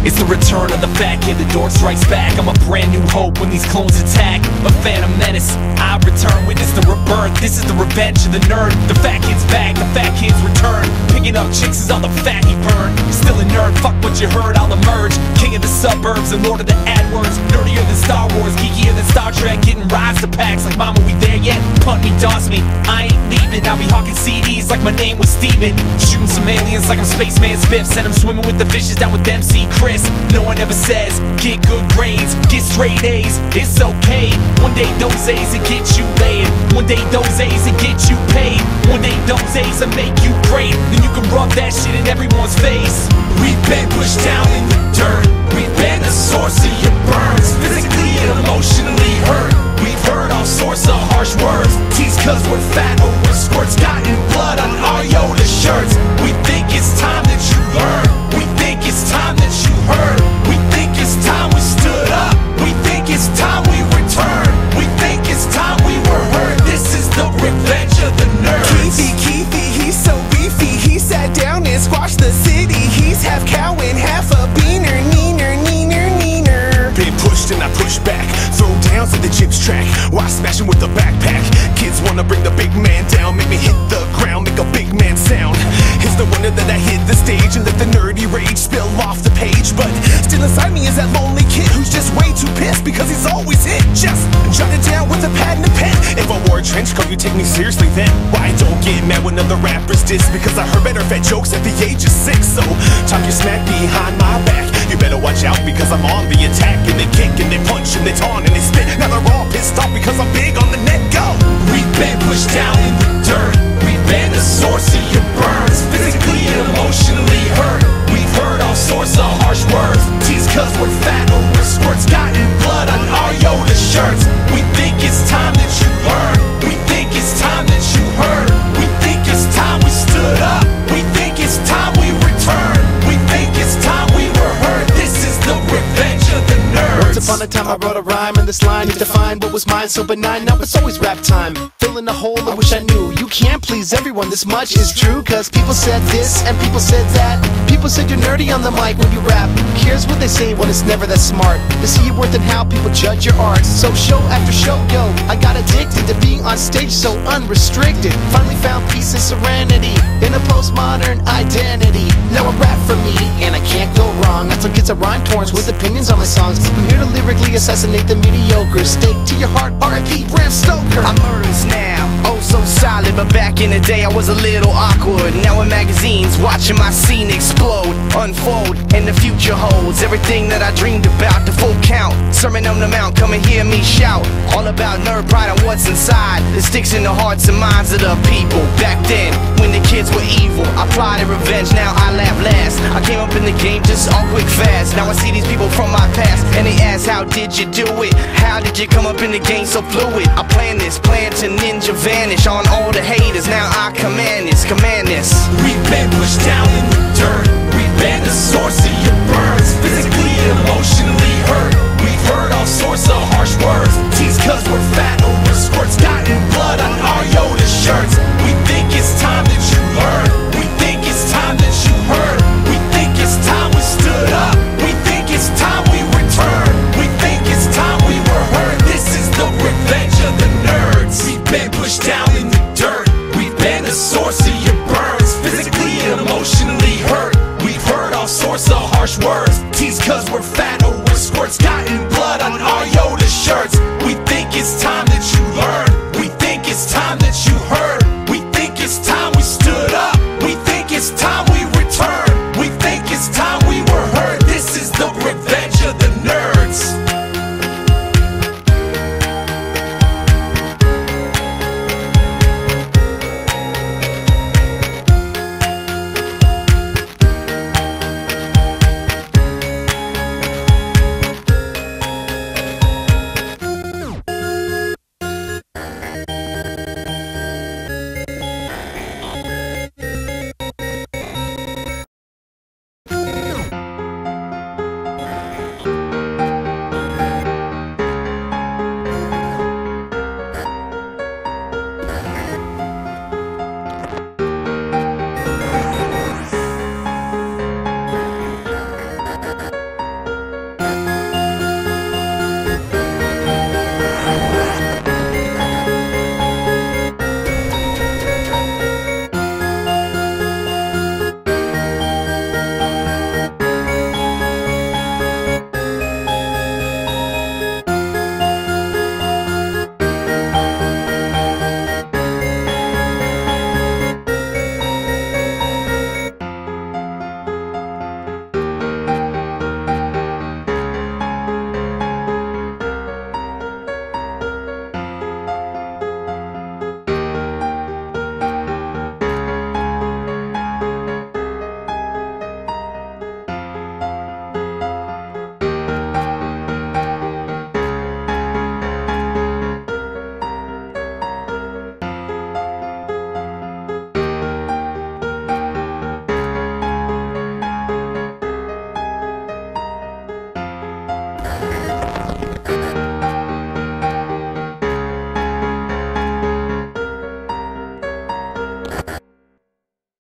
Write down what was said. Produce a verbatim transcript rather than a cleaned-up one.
It's the return of the fat kid, the dork strikes back. I'm a brand new hope when these clones attack. A phantom menace, I return. Witness the rebirth, this is the revenge of the nerd. The fat kid's back, the fat kid's return. Picking up chicks is all the fat he burned. Still a nerd, fuck what you heard, I'll emerge. King of the suburbs and lord of the adwords. Nerdier than Star Wars, geekier than Star Trek. Getting rides to packs like mama, we there yet? Punt me, toss me, I ain't leaving. I'll be hawking C Ds like my name was Steven. Shooting some aliens like I'm spaceman spiff. Send them swimming with the fishes down with M C Chris. No one ever says, get good grades, get straight A's, it's okay. One day those A's will get you laid. One day those A's will get you paid. One day those A's will make you great. Then you can rub that shit in everyone's face. We've been pushed down in the dirt. We've been the source of your burns, physically and emotionally hurt. We've heard all sorts of harsh words. Tease cause we're fat or we're squirts. Gotten blood on our Yoda shirts. We think it's time that you learn. We think it's time that you heard. We think it's time we stood up. We think it's time we return. We think it's time we were heard. This is the revenge of the nerds. Keefy, Keefy, he's so beefy. He sat down and squashed the city. He's half cow and half a beaner. Neener, neener, neener. Been pushed and I push back. Throw downs at the chips track while smashing with the backpack. Kids wanna bring the big man down. Make me hit the ground, make a big man sound. It's no wonder that I hit the stage and let the nerdy rage spill off the page. But still inside me is that lonely kid who's just way too pissed because he's always hit. Just jot it down with a pad and a pen. If I wore a trench coat, you take me seriously then. Why don't get mad when other rappers diss? Because I heard better fat jokes at the age of six. So talk your smack behind my back. You better watch out because I'm on the attack. And they kick and they punch and they taunt and they spit. Now they're all pissed off because I'm big on the net. Go! We've been pushed down in the dirt. We've been the source of your burns, physically and emotionally hurt. We've heard all sorts of harsh words. Tease cause we're fat or we're squirts. Gotten blood on our Yoda shirts. We think it's time that you learn. We think it's time that you heard. We think it's time we stood up. We think it's time we return. We think it's time we were heard. This is the revenge of the nerds. Once upon a time I wrote a rhyme and this line it defined what was mine so benign. Now it's always rap time. Filling a hole I wish I knew. You can't please everyone, this much is true. Cause people said this and people said that. People said you're nerdy on the mic when you rap. Who cares what they say when it's never that smart? To see your worth and how people judge your art. So show after show, yo, I got addicted to being on stage so unrestricted. Finally found peace and serenity in a postmodern identity. Now I rap for me and I can't go wrong. I tell kids I rhyme torrents with opinions on my songs. I'm here to lyrically assassinate the mediocre. Stake to your heart, R I P Bram Stoker. I'm murderous now, oh so solid. But back in the day I was a little awkward. Now in magazines watching my scene explode, unfold, and the future holds everything that I dreamed about. The full count, Sermon on the Mount, come and hear me shout. All about nerd pride and what's inside. It sticks in the hearts and minds of the people. Back then, when the kids were evil, I plotted revenge, now I laugh last. I came up in the game just all quick fast. Now I see these people from my past and they ask, how did you do it? How did you come up in the game so fluid? I plan this, plan to ninja vanish on all the haters. Now I command this, command this. We've been pushed down in the dirt. We've been the source of your burns, physically and emotionally hurt. We've heard all sorts of harsh words. Tease cause we're fat or we're squirts. Gotten blood on our Yoda shirts. We think it's time that you learn. We think it's time that you heard. We think it's time we stood up. We think it's time we return. We think it's time we were heard. This is the revenge of the nerds. We've been pushed down